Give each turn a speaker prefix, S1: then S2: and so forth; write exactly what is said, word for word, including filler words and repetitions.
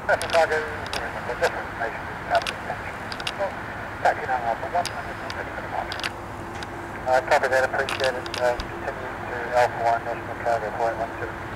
S1: National Cargo, the different information is cabin attention. Taxi now Alpha one, and it's ready for departure. Uh, copy that, appreciate it. Uh, continue to Alpha one, National Cargo, point one two.